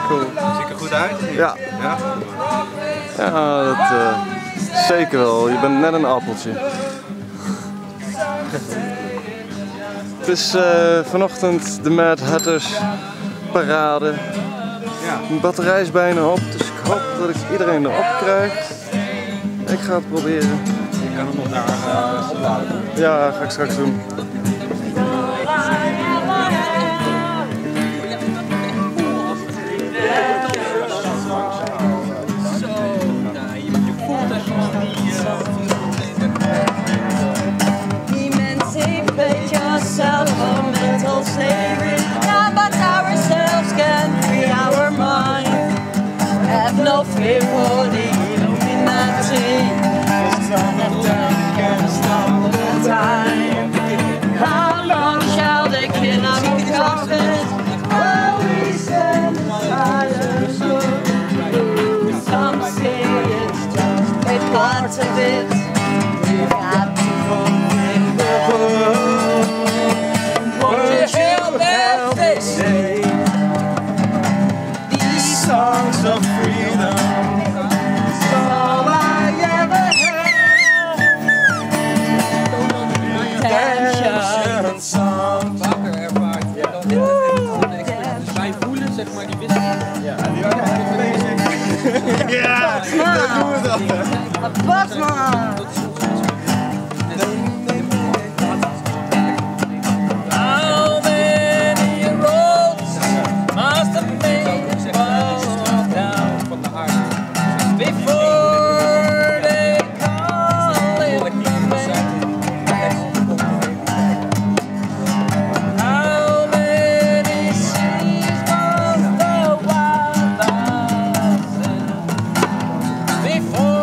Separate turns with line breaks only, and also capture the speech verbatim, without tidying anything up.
Cool.
Ziet er goed uit?
Ja.
Ja?
Ja, dat uh, zeker wel. Je bent net een appeltje. Het is uh, vanochtend de Mad Hatters parade.
Ja.
Mijn batterij is bijna op, dus ik hoop dat ik iedereen erop krijg. Ik ga het proberen.
Je kan hem nog daar uh, opladen.
Ja, ga ik straks doen.
Emancipate yourself from mental slavery. None but ourselves can free our mind. Have no fear for the Illuminati. None of them can stop the time. How long shall they kill our prophets? While we stand silent. Some say it's just a part of it. We've got to fulfill the world. What the hell that they say? These songs of freedom. It's all I ever had. Redemption songs.
Wij voelen zeg maar die wisseling. Ja, die waren bezig.
Ja, dat doen we dan.
Batman! How many roads must a man fall down before they call it How many seas must the wild sail before